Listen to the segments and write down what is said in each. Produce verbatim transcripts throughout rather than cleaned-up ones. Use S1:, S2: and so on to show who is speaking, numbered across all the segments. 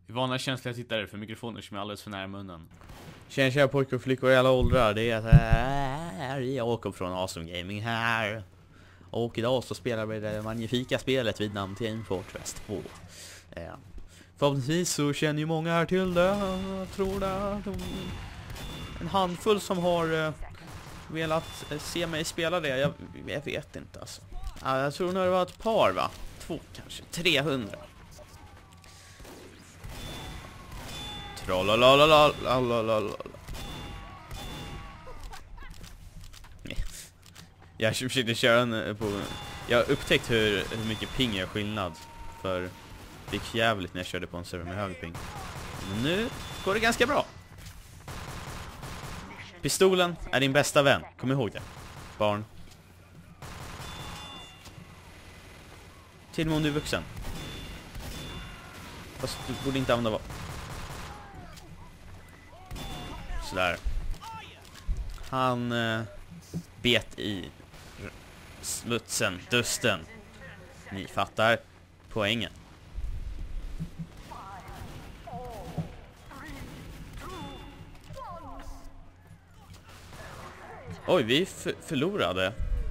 S1: Vi varnar känsliga tittare för mikrofoner som är alldeles för nära munnen. Tjena, tjena pojkar och flickor i alla åldrar. Det är här, jag åker från Awesome Gaming här. Och idag så spelar vi det magnifika spelet vid namn Team Fortress två. Ja. Förhoppningsvis så känner ju många här till det. Jag tror det. De, en handfull som har uh, velat uh, se mig spela det. Jag, jag vet inte alltså. Ja, jag tror nog det var ett par, va? Två kanske. trehundra. Trollolololololololol. Jag försökte köra en på... Jag har upptäckt hur, hur mycket ping gör skillnad. För det gick jävligt när jag körde på en server med hög ping. Men nu går det ganska bra. Pistolen är din bästa vän. Kom ihåg det, barn. Till och med om du är vuxen. Fast du borde inte använda vapen. Sådär. Han eh, bet i smutsen, dusten. Ni fattar poängen. Oj, vi förlorade.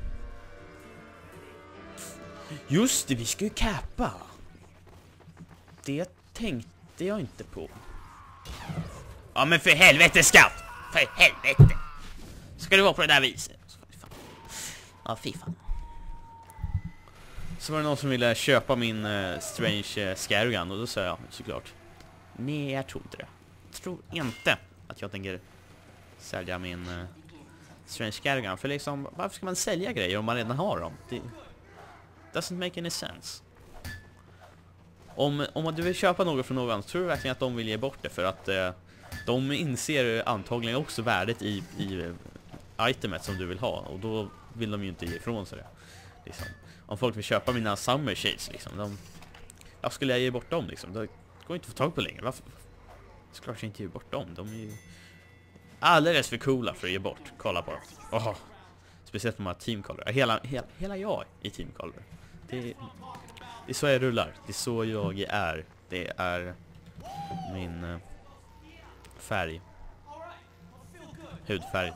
S1: Just det, vi ska ju kappa. Det tänkte jag inte på. Ja, men för helvete, scout! För helvete! Ska det vara på det där viset? Ja, fy fan. Så var det någon som ville köpa min uh, Strange uh, Scarugan. Och då sa jag såklart, nej, jag tror inte det. Jag tror inte att jag tänker sälja min uh, Strange Scarugan. För liksom, varför ska man sälja grejer om man redan har dem? Det doesn't make any sense. Om, om du vill köpa något från någon, tror du verkligen att de vill ge bort det? För att uh, de inser antagligen också värdet i, i uh, itemet som du vill ha. Och då vill de ju inte ge ifrån sig det. Liksom. Om folk vill köpa mina Summer Shades, liksom, de, ja, skulle jag ge bort dem? Liksom? Det går inte att få tag på längre. Varför? Såklart jag inte ge bort dem. De är ju alldeles för coola för att ge bort. Kolla på dem. Oh. Speciellt på de här Team Color. Hela, hela, hela jag i Team Color. Det, det är så jag rullar. Det är så jag är. Det är min uh, färg. Hudfärg.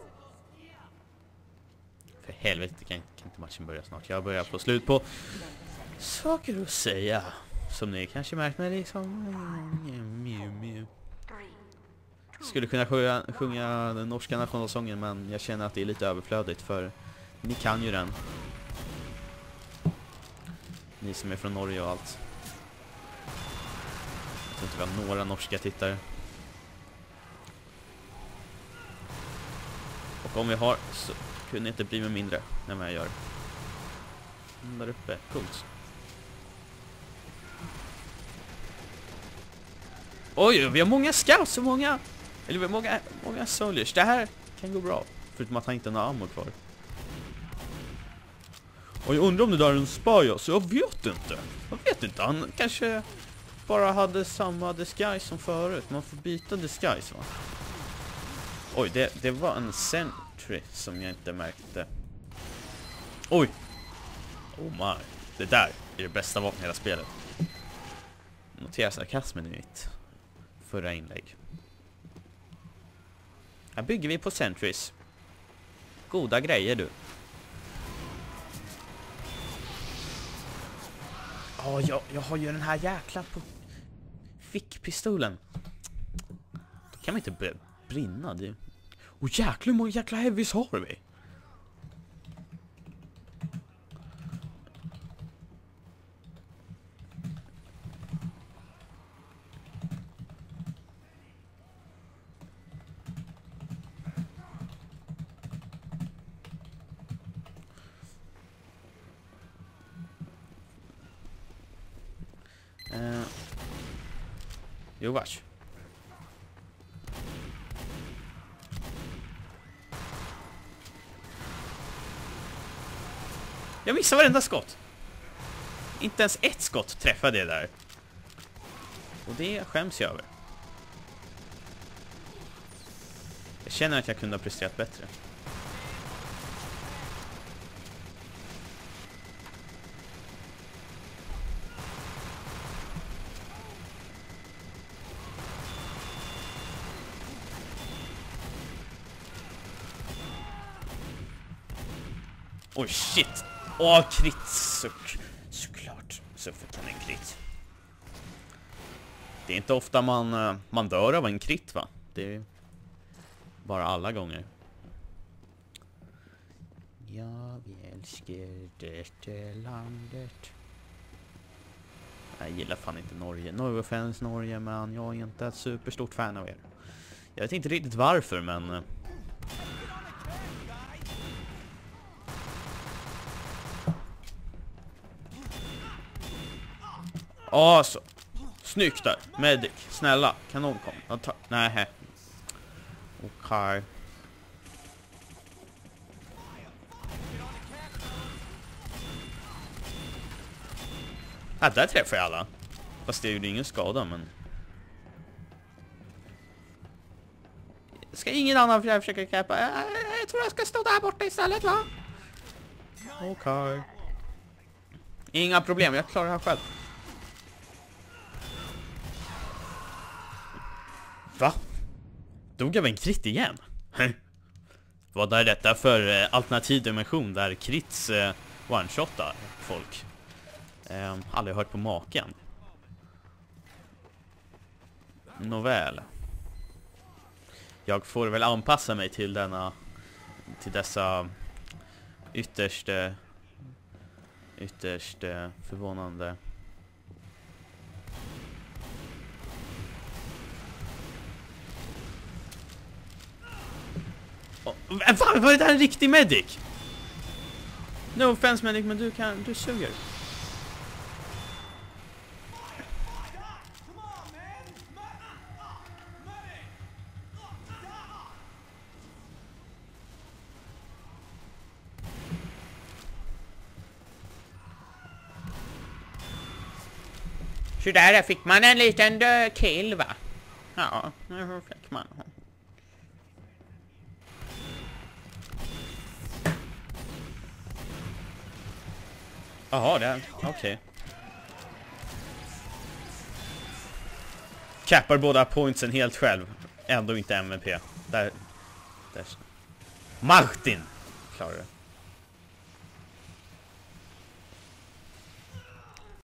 S1: För helvete, kan, kan inte matchen börja snart. Jag börjar få slut på saker att säga. Som ni kanske märkt med liksom. Skulle kunna sjunga, sjunga den norska nationalsången, men jag känner att det är lite överflödigt, för ni kan ju den. Ni som är från Norge och allt. Jag tror inte vi har några norska tittare. Och om vi har, så kunde inte bli med mindre än vad jag gör. Där uppe, coolt. Oj, vi har många scouts och många, eller vi har många, många soldiers. Det här kan gå bra, förutom att han inte har några ammo kvar. Och jag undrar om det där är en spy, så jag vet inte. Jag vet inte, han kanske bara hade samma disguise som förut. Man får byta disguise, va? Oj, det, det var en sentry som jag inte märkte. Oj! Oh my. Det där är det bästa vapnet i hela spelet. Notera sarkasmen i mitt förra inlägg. Här bygger vi på sentries. Goda grejer, du. Ja, oh, jag, jag har ju den här jäkla på fickpistolen. Då kan man inte brinna, det. Och jäkla hur många jäkla heavies har vi? Uh, jo, vars. Jag missade varenda skott. Inte ens ett skott träffade det där. Och det skäms jag över. Jag känner att jag kunde ha presterat bättre. Oj, shit. Åh, krit. Så, såklart. Så fick han en krit. Det är inte ofta man, man dör av en krit, va? Det är bara alla gånger. Ja, vi älskar det landet. Jag gillar fan inte Norge. No offense Norge, men jag är inte ett superstort fan av er. Jag vet inte riktigt varför, men... Åh, så. Snyggt där. Medic. Snälla. Kanon kom. Nej. Okej. Okay. Ja, där träffar jag alla. Fast det gjorde ingen skada, men... Ska ingen annan försöka kämpa? Jag, jag tror jag ska stå där borta istället, va? Okej. Okay. Inga problem, jag klarar det här själv. Va? Dog jag en krit igen? Vad är detta för eh, alternativ dimension där krits eh, one-shotar folk? Eh, aldrig hört på maken. Nåväl. Jag får väl anpassa mig till denna, till dessa ytterst ytterst förvånande. Oh, fan, var det där en riktig medic? No offense medic, men du kan, du suger. Så där fick man en liten dö kill, va? Ja, nu fick man. Jaha, det är okej. Okay. Cappar båda pointsen helt själv. Ändå inte M V P. Där, där. Martin klarar det.